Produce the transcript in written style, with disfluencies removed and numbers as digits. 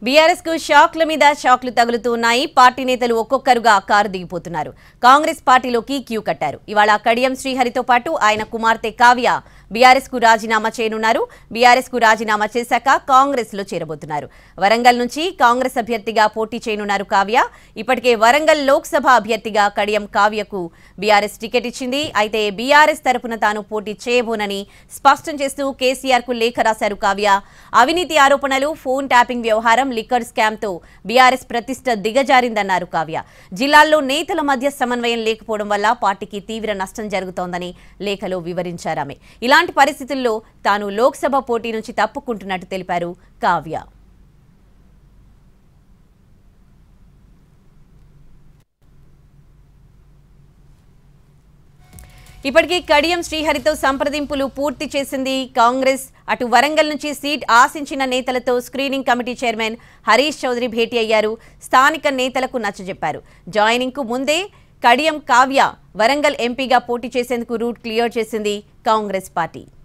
BRS కు షాక్ల మీద షాక్లు తగులుతూ ఉన్నాయి. పార్టీ నేతలు ఒక్కొక్కరుగా కారు దిగిపోతున్నారు. కాంగ్రెస్ పార్టీలోకి క్యూ కట్టారు. ఇవాళ కడియం శ్రీహరితో పాటు ఆయన కుమార్తె కావ్య బీఆర్ఎస్ కు రాజీనామా చేయనున్నారు. బీఆర్ఎస్ కు రాజీనామా చేశాక కాంగ్రెస్ లో చేరబోతున్నారు. వరంగల్ నుంచి కాంగ్రెస్ అభ్యర్థిగా పోటీ చేయనున్నారు కావ్య. ఇప్పటికే వరంగల్ లోక్సభ అభ్యర్థిగా కడియం కావ్యకు బీఆర్ఎస్ టికెట్ ఇచ్చింది. అయితే బీఆర్ఎస్ తరపున తాను పోటీ చేయబోనని స్పష్టం చేస్తూ కేసీఆర్ కు లేఖ రాశారు కావ్య. అవినీతి ఆరోపణలు, ఫోన్ ట్యాపింగ్ వ్యవహారం, లిక్కర్ స్కామ్ తో బీఆర్ఎస్ ప్రతిష్ట దిగజారిందన్నారు కావ్య. జిల్లాల్లో నేతల మధ్య సమన్వయం లేకపోవడం వల్ల పార్టీకి తీవ్ర నష్టం జరుగుతోందని లేఖలో వివరించారామె. ఇలాంటి పరిస్థితుల్లో తాను లోక్సభ పోటీ నుంచి తప్పుకుంటున్నట్టు తెలిపారు కావ్య. ఇప్పటికీ కడియం శ్రీహరితో సంప్రదింపులు పూర్తి చేసింది కాంగ్రెస్. అటు వరంగల్ నుంచి సీట్ ఆశించిన నేతలతో screening committee chairman Harish Chaudhary భేటీ అయ్యారు. స్థానిక నేతలకు నచ్చజెప్పారు. జాయినింగ్ కు ముందే కడియం కావ్య వరంగల్ ఎంపీగా పోటీ చేసేందుకు రూట్ క్లియర్ చేసింది కాంగ్రెస్ పార్టీ.